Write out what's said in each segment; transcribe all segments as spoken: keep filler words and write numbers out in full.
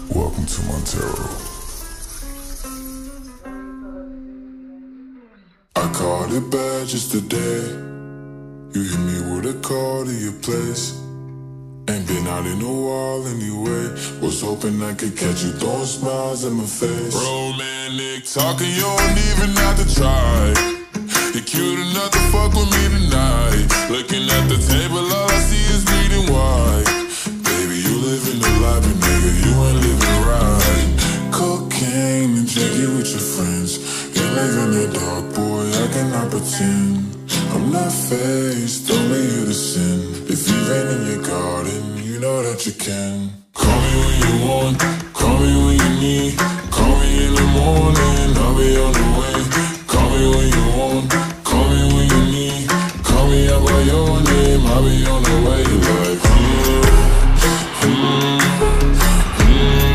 Welcome to Montero. I caught it bad just today. You hit me with a call to your place. Ain't been out in a while anyway. Was hoping I could catch you throwing smiles in my face. Romantic talking, you don't even have to try. You're cute enough to fuck with me tonight. Looking at the table, all I see is bleeding white. Baby, you living the life, but nigga, you ain't living right. Cocaine and drinking with your friends. You live in the dark, boy, I cannot pretend. I'm not faced, only you to sin. If you've ain't in your garden, you know that you can. Call me when you want, call me when you need. Call me in the morning, I'll be on the way. Call me when you want, call me when you need. Call me out by your name, I'll be on the way. Like, mm, mm, mm,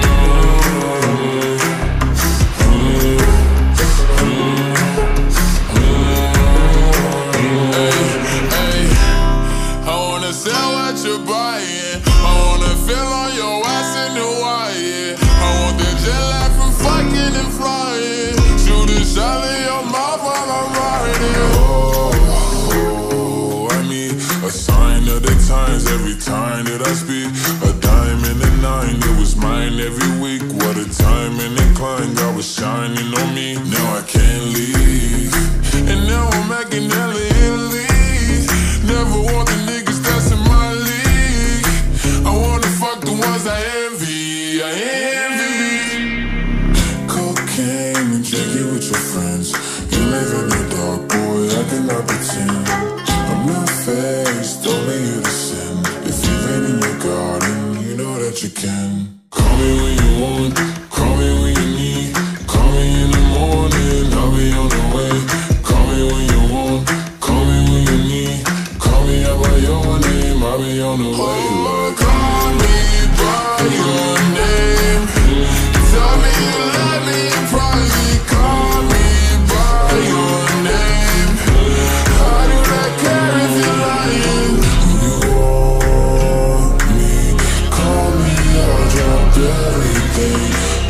sell what you're buying. I wanna feel on your ass in Hawaii. I want the jet lag from fucking and flying. Shoot a shot in your mouth while I'm riding. Oh, oh, I mean, a sign of the times every time that I speak. A diamond and a nine, it was mine every week. What a time and incline, God was shining on me. Now I can't leave, and now I'm making hella Italy. Never want the niggas that's in my league. I wanna fuck the ones I envy, I envy. Cocaine and drinking with your friends. You live in the dark, boy, I cannot pretend. I'm not faced, only you to sin. If you've ain't in your garden, you know that you can. Call me when you want, call me when you need. Call me in the morning, I'll be on the way. Call me when you want, call me when you need. Call me out by your name, I'll be on the way. Like, call me by your name. Tell me you love me in private. Call me by your name. I do not care if you're lying. When you want me, call me, I'll drop everything.